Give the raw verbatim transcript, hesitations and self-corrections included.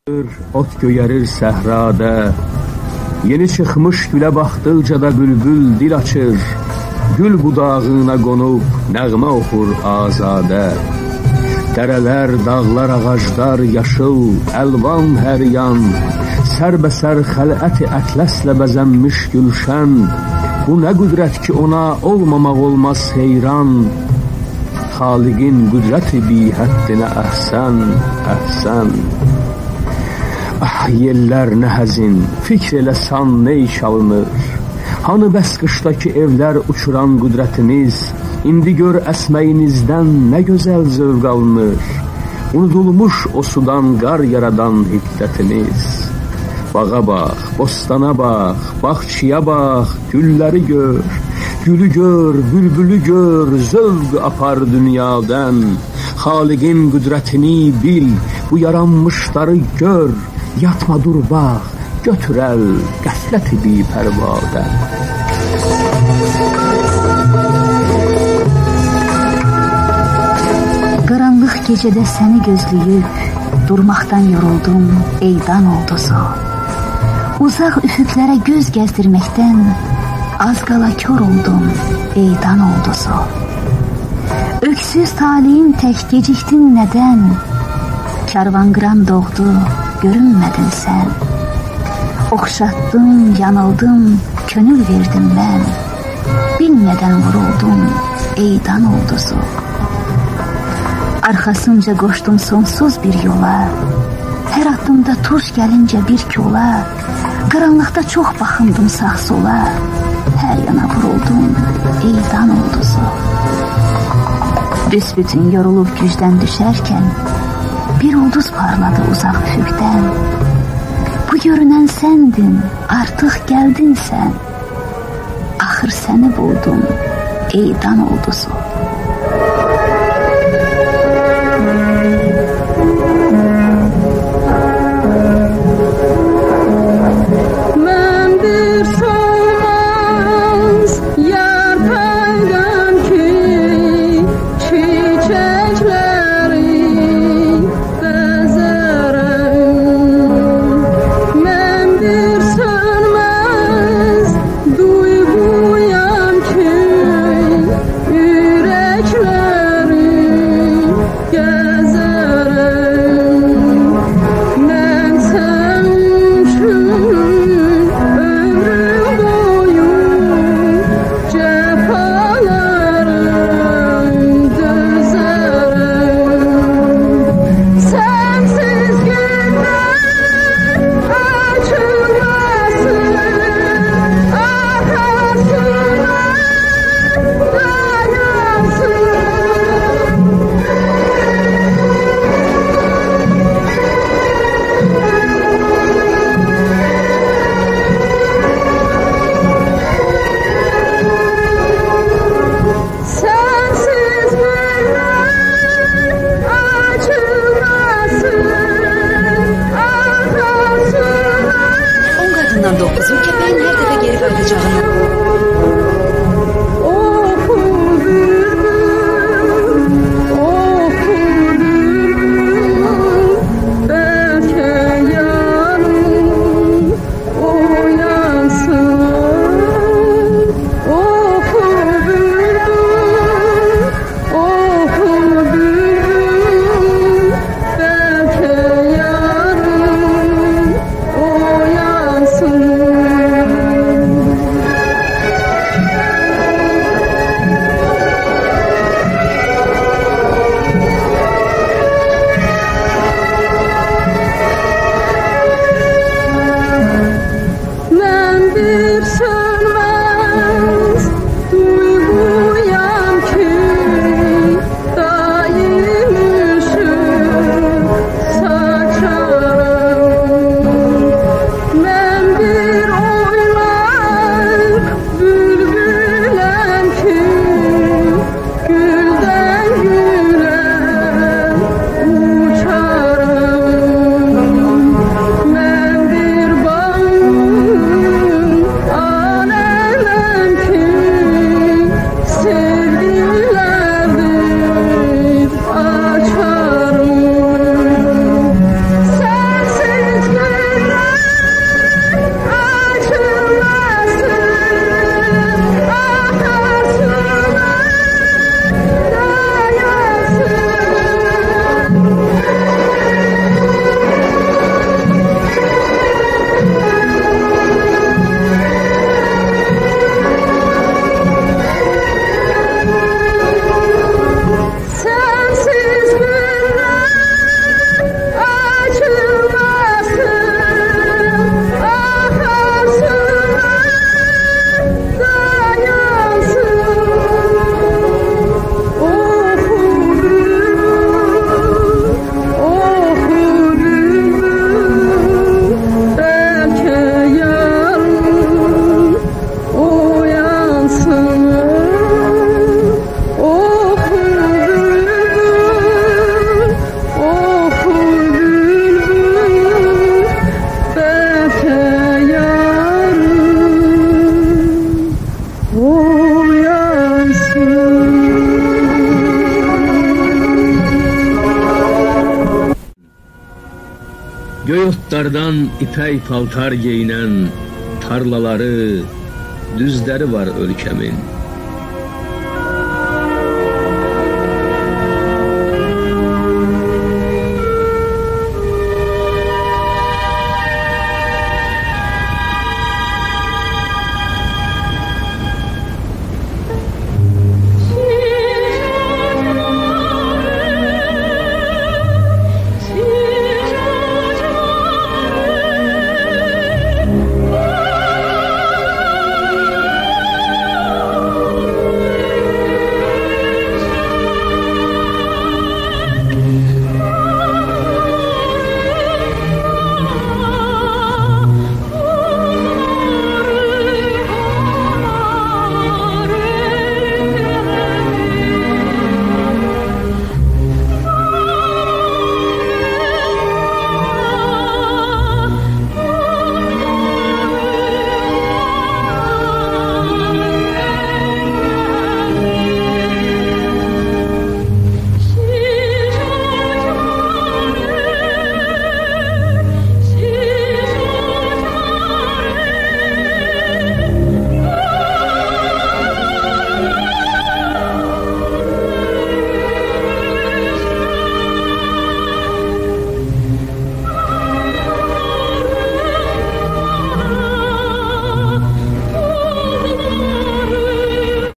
Ot göyərir səhrada, yeni çıxmış gülə baxdıqca da bülbül dil açır, gül budağına qonub nəğmə oxur azadə. Dərələr, dağlar, ağaclar, yaşıl, əlvan hər yan, sərbəsər xələt-i ətləslə bəzənmiş gülşən. Bu nə qüdrət ki ona olmamaq olmaz heyran, Xaliqin qüdrəti bi həddinə əhsən, əhsən. Ah, yellər nə həzin, fikr eləsən ney çalınır, hanı bəs qışdakı evlər uçuran qüdrətiniz, indi gör əsməyinizdən nə gözəl zövq alınır, unudulmuş o sudan qar yaradan hiddətiniz. Bağa bax, bostana bax, bağçıya bax, gülləri gör, gülü gör, bülbülü gör, zövq apar dünyadan. Xaliqin qüdrətini bil, bu yaranmışları gör, yatma dur bax, götürəl qəflət-i bi pərvadən. Qaranlıq gecədə səni gözləyib, durmaqdan yoruldum, eydan olduzu. Uzaq üfüqlərə göz gəzdirməkdən, az qala kör oldum, eydan olduzu. Öksüz talihim tək gecikdin nədən, karvanqıran doğdu, görünmədin sən. Oxşatdım, yanıldım, könül verdim mən, bilmədən vuruldum, eydan olduzu. Arxasınca qoşdum sonsuz bir yola, hər addımda tuş gəlincə bir kola, qaranlıqda çox baxındım sağ sola, hər yana vuruldum, eydan olduzu. Büsbütün yorulub gücdən düşərkən, bir ulduz parladı uzaq üfüqdən. Bu görünən səndin, artıq gəldin sən, axır səni buldum, eydan olduzu. Göy otlardan ipək paltar geyinən tarlaları, düzləri var ölkəmin.